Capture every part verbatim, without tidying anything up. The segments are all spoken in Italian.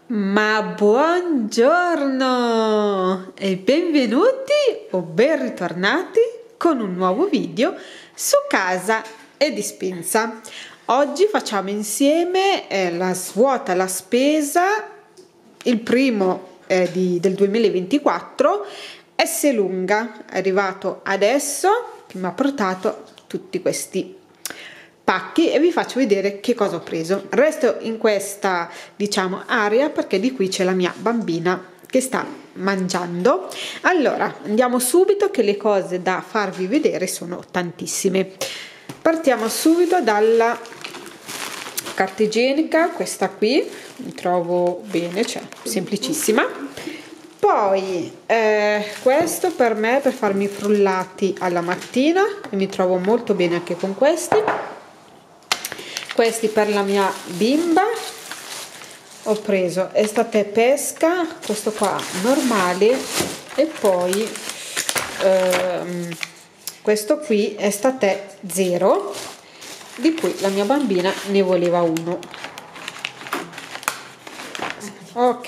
Ma buongiorno e benvenuti o ben ritornati con un nuovo video su casa e dispensa. Oggi facciamo insieme eh, la svuota la spesa, il primo eh, di, del duemilaventiquattro, Esselunga, è arrivato adesso, che mi ha portato tutti questi pacchi e vi faccio vedere che cosa ho preso. Resto in questa, diciamo, area perché di qui c'è la mia bambina che sta mangiando. Allora andiamo subito, che le cose da farvi vedere sono tantissime. Partiamo subito dalla carta igienica, questa qui mi trovo bene, cioè semplicissima. Poi eh, questo per me, per farmi i frullati alla mattina, e mi trovo molto bene anche con questi. Questi per la mia bimba ho preso estate pesca, questo qua normale, e poi ehm, questo qui estate zero, di cui la mia bambina ne voleva uno. Ok,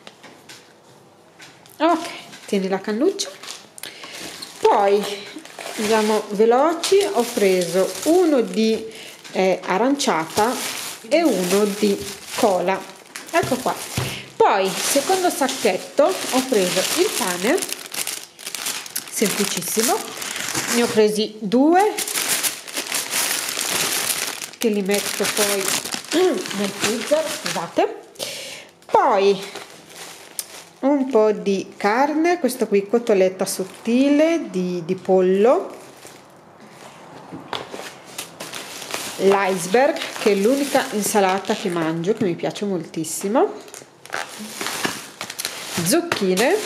ok, tieni la cannuccia. Poi andiamo veloci, ho preso uno di eh, aranciata e uno di cola, ecco qua. Poi secondo sacchetto ho preso il pane, semplicissimo, ne ho presi due che li metto poi nel freezer, scusate. Poi un po' di carne, questo qui cotoletta sottile di, di pollo, l'iceberg, che è l'unica insalata che mangio, che mi piace moltissimo, zucchine,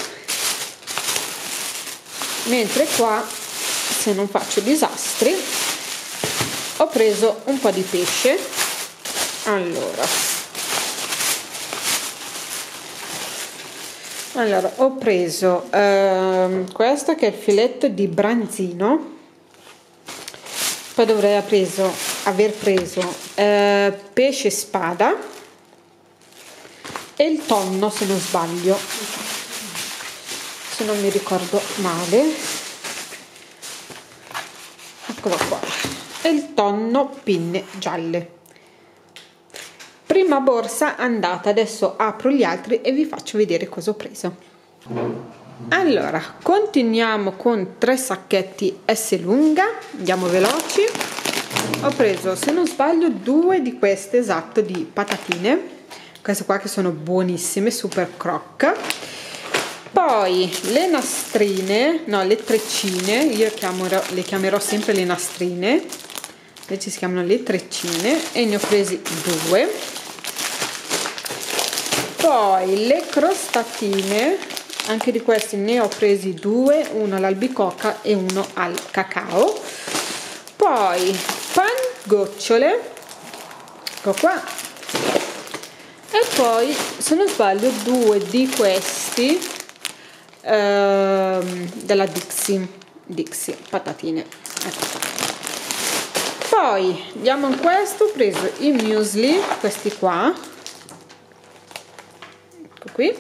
mentre qua, se non faccio disastri, ho preso un po' di pesce. Allora Allora, ho preso ehm, questo che è il filetto di branzino, poi dovrei aver preso, aver preso eh, pesce spada e il tonno, se non sbaglio, se non mi ricordo male, eccolo qua, e il tonno pinne gialle. Prima borsa andata, adesso apro gli altri e vi faccio vedere cosa ho preso. Allora, continuiamo con tre sacchetti Esselunga, andiamo veloci. Ho preso, se non sbaglio, due di queste, esatto, di patatine, queste qua che sono buonissime, super croc. Poi le nastrine, no, le treccine, io chiamerò, le chiamerò sempre le nastrine, invece si chiamano le treccine, e ne ho presi due. Poi le crostatine, anche di questi ne ho presi due, uno all'albicocca e uno al cacao. Poi pangocciole, ecco qua, e poi, se non sbaglio, due di questi ehm, della Dixie, Dixie patatine, ecco qua. Poi andiamo in questo, ho preso i muesli, questi qua, qui,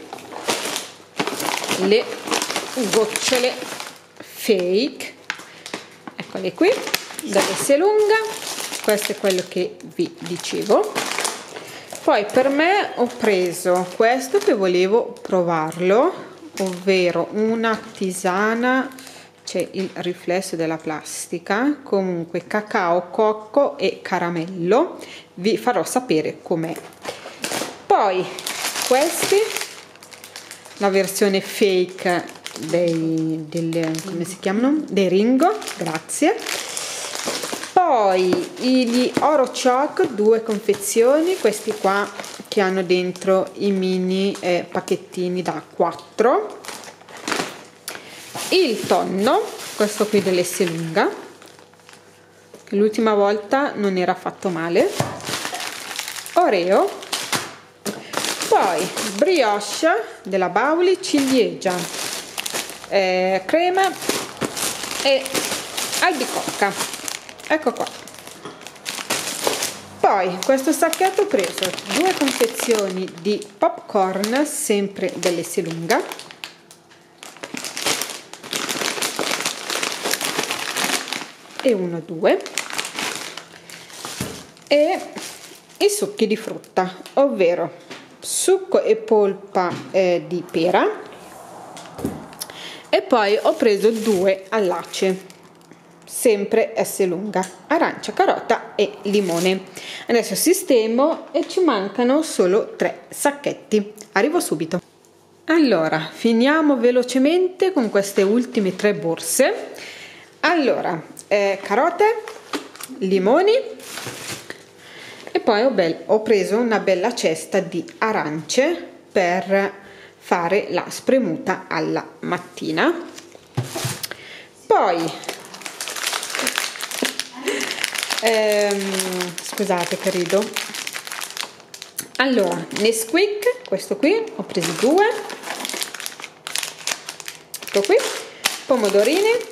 le gocciole fake, eccole qui, da Esselunga. Questo è quello che vi dicevo. Poi per me ho preso questo che volevo provarlo, ovvero una tisana, c'è il riflesso della plastica, comunque cacao, cocco e caramello, vi farò sapere com'è. Poi questi, la versione fake dei, delle, come si chiamano? Dei Ringo, grazie. Poi gli Oro Choc, due confezioni, questi qua che hanno dentro i mini eh, pacchettini da quattro. Il tonno, questo qui dell'Esselunga, che l'ultima volta non era fatto male. Oreo. Poi brioche della Bauli, ciliegia, eh, crema e albicocca, ecco qua. Poi questo sacchetto ho preso due confezioni di popcorn, sempre dell'Esselunga, e uno, due, e i succhi di frutta, ovvero succo e polpa eh, di pera, e poi ho preso due allace, sempre Esselunga, arancia, carota e limone. Adesso sistemo e ci mancano solo tre sacchetti, arrivo subito. Allora, finiamo velocemente con queste ultime tre borse. Allora, eh, carote, limoni, e poi ho, bel, ho preso una bella cesta di arance per fare la spremuta alla mattina. Poi ehm, scusate che rido. Allora, Nesquik, questo qui ho preso due, ecco qui, pomodorini.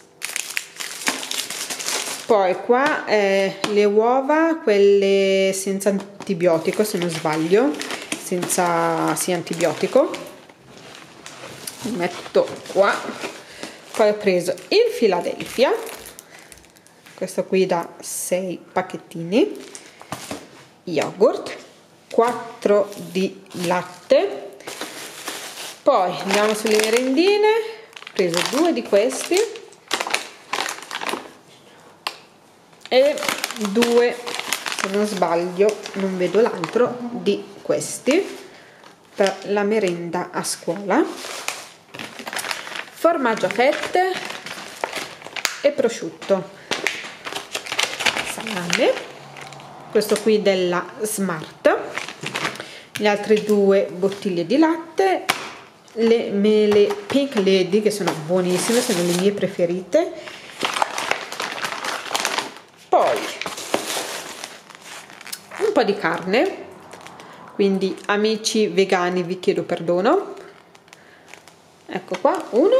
Poi qua eh, le uova, quelle senza antibiotico, se non sbaglio, senza sì, antibiotico, li metto qua. Poi ho preso il Philadelphia, questo qui da sei pacchettini, yogurt, quattro di latte. Poi andiamo sulle merendine, ho preso due di questi e due, se non sbaglio, non vedo l'altro, di questi per la merenda a scuola. Formaggio a fette e prosciutto, salame, questo qui della Smart, le altre due bottiglie di latte, le mele Pink Lady che sono buonissime, sono le mie preferite. Poi un po' di carne, quindi amici vegani vi chiedo perdono, ecco qua uno,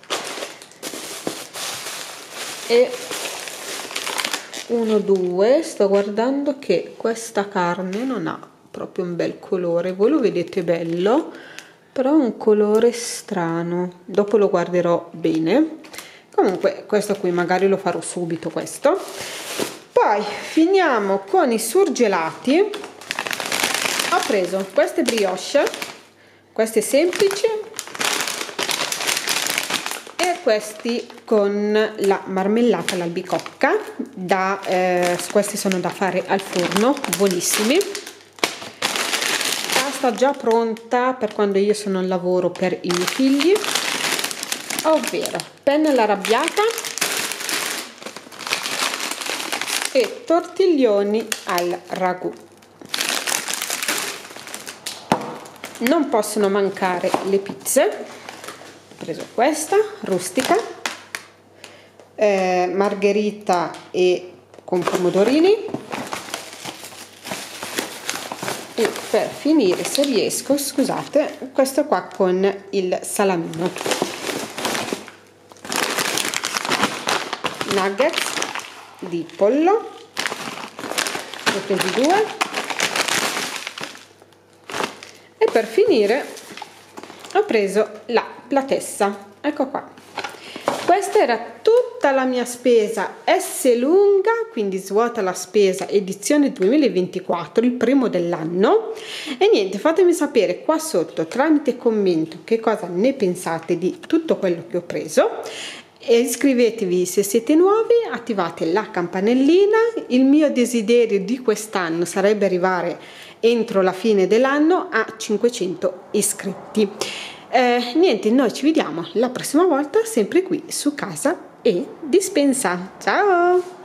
e uno, due. Sto guardando che questa carne non ha proprio un bel colore, voi lo vedete bello, però è un colore strano, dopo lo guarderò bene. Comunque questo qui magari lo farò subito questo. Poi finiamo con i surgelati. Ho preso queste brioche, queste semplici, e questi con la marmellata all'albicocca, da, eh, questi sono da fare al forno, buonissimi. Pasta già pronta per quando io sono al lavoro per i miei figli, ovvero penne all'arrabbiata e tortiglioni al ragù. Non possono mancare le pizze. Ho preso questa rustica, eh, margherita e con pomodorini, e per finire, se riesco, scusate, questo qua con il salamino. Nuggets di pollo, ho presi due, e per finire ho preso la platessa, ecco qua. Questa era tutta la mia spesa Esselunga, quindi Svuota la spesa edizione duemilaventiquattro, il primo dell'anno. E niente, fatemi sapere qua sotto tramite commento che cosa ne pensate di tutto quello che ho preso. E iscrivetevi se siete nuovi, attivate la campanellina. Il mio desiderio di quest'anno sarebbe arrivare entro la fine dell'anno a cinquecento iscritti. Eh, niente, noi ci vediamo la prossima volta sempre qui su Casa e Dispensa. Ciao!